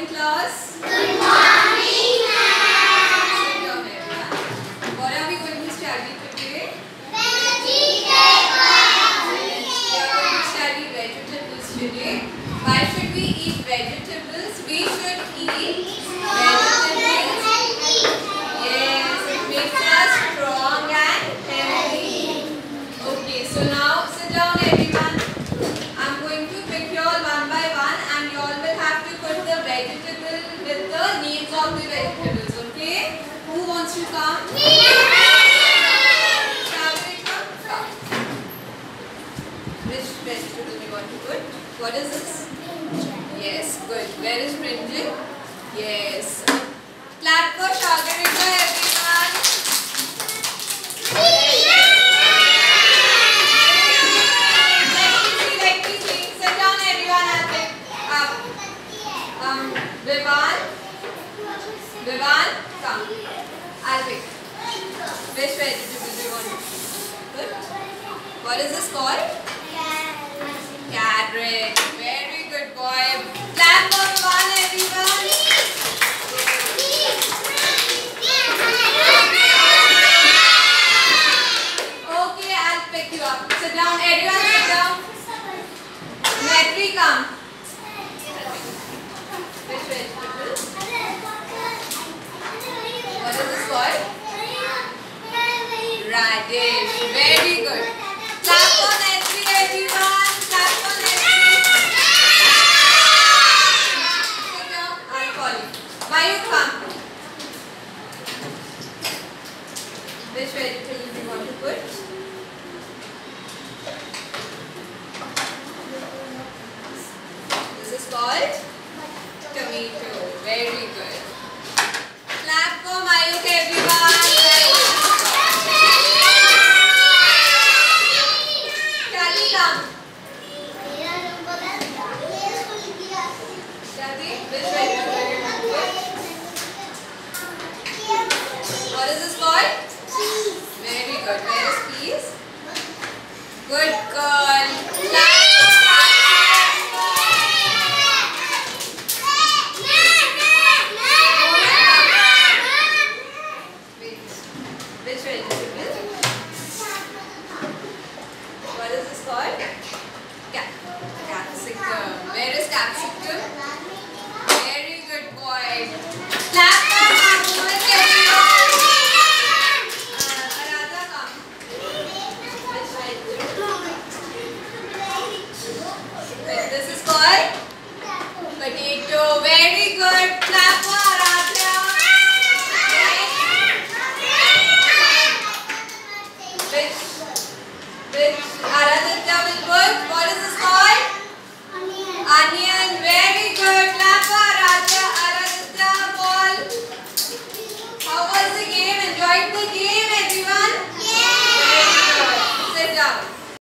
morning, class. Good morning, ma'am. Sit down, everyone. What are we going to study today? Vegetables. We are going to study vegetables today. Why should we eat vegetables? We should eat vegetables. Yes, it makes us strong and healthy. Okay, so now sit down, everyone. I'm going to pick you all one by one, and you all will have to put the vegetable with the names of the vegetables. Okay? Who wants to come? Shall we come? Come. Which vegetable do you want to put? What is this? Yes, good. Where is brinjal? Yes. Clap for Shagarika, everyone. Let me see. Sit down, everyone. I'll pick up. Vivan, come. I'll pick. Which vegetable do you want to put? What is this called? Carrot. Very good, boy. Clap for Vivan, everyone. Okay, I'll pick you up. Sit down, everyone. Sit down. Metri, come. Which vegetable? What is this called? Radish. Very good. Clap for Metri, everyone. Clap for Metri. Sit down. I'll call you. Mayuk, come. Which vegetable do you want to put? This is called tomato. Very good. Clap for Mayuk, everyone. Shadi, come. Shadi, which vegetable do you want to put? What is this called? Very good. Where is peas? Good girl. Clap